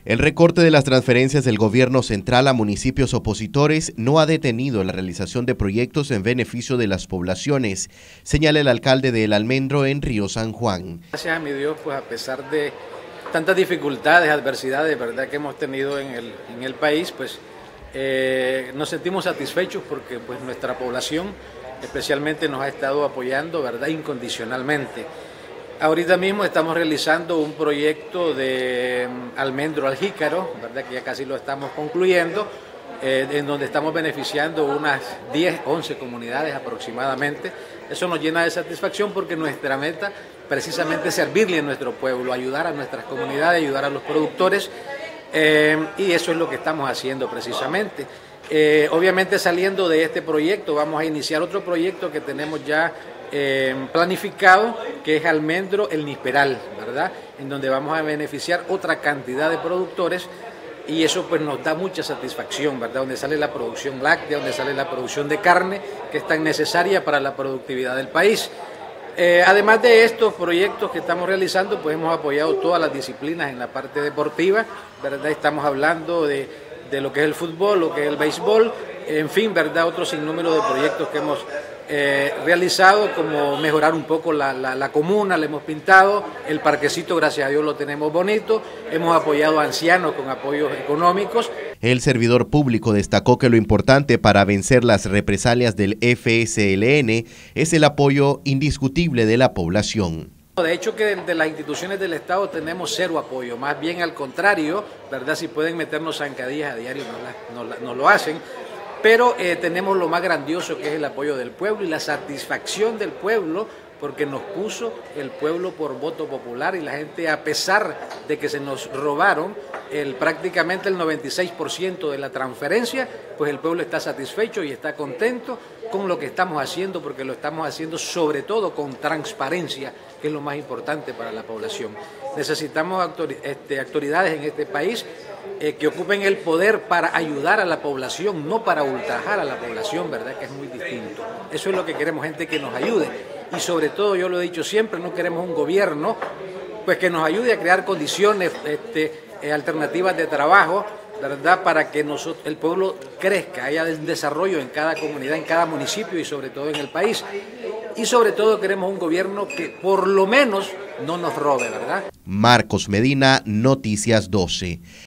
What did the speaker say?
El recorte de las transferencias del gobierno central a municipios opositores no ha detenido la realización de proyectos en beneficio de las poblaciones, señala el alcalde de El Almendro en Río San Juan. Gracias a mi Dios, pues a pesar de tantas dificultades, adversidades, verdad, que hemos tenido en el país, pues nos sentimos satisfechos porque pues nuestra población especialmente nos ha estado apoyando, verdad, incondicionalmente. Ahorita mismo estamos realizando un proyecto de Almendro al Jícaro, ¿verdad? Que ya casi lo estamos concluyendo, en donde estamos beneficiando unas 10, 11 comunidades aproximadamente. Eso nos llena de satisfacción porque nuestra meta precisamente es servirle a nuestro pueblo, ayudar a nuestras comunidades, ayudar a los productores, y eso es lo que estamos haciendo precisamente. Obviamente saliendo de este proyecto vamos a iniciar otro proyecto que tenemos ya planificado, que es Almendro el Nisperal, ¿verdad? En donde vamos a beneficiar otra cantidad de productores y eso pues nos da mucha satisfacción, ¿verdad? Donde sale la producción láctea, donde sale la producción de carne, que es tan necesaria para la productividad del país. Además de estos proyectos que estamos realizando, pues hemos apoyado todas las disciplinas en la parte deportiva, ¿verdad? Estamos hablando de lo que es el fútbol, lo que es el béisbol, en fin, ¿verdad? Otro sinnúmero de proyectos que hemos realizado, como mejorar un poco la comuna, le hemos pintado, el parquecito, gracias a Dios lo tenemos bonito, hemos apoyado a ancianos con apoyos económicos. El servidor público destacó que lo importante para vencer las represalias del FSLN es el apoyo indiscutible de la población. De hecho que de las instituciones del Estado tenemos cero apoyo, más bien al contrario, ¿verdad? Si pueden meternos zancadillas a diario no lo hacen, pero tenemos lo más grandioso que es el apoyo del pueblo y la satisfacción del pueblo porque nos puso el pueblo por voto popular y la gente, a pesar de que se nos robaron prácticamente el 96% de la transferencia, pues el pueblo está satisfecho y está contento con lo que estamos haciendo porque lo estamos haciendo sobre todo con transparencia, que es lo más importante para la población. Necesitamos autoridades en este país que ocupen el poder para ayudar a la población, no para ultrajar a la población, ¿verdad? Que es muy distinto. Eso es lo que queremos, gente que nos ayude. Y sobre todo, yo lo he dicho siempre, no queremos un gobierno pues que nos ayude a crear condiciones alternativas de trabajo, ¿verdad? Para que el pueblo crezca, haya desarrollo en cada comunidad, en cada municipio y sobre todo en el país. Y sobre todo queremos un gobierno que por lo menos no nos robe, ¿verdad? Marcos Medina, Noticias 12.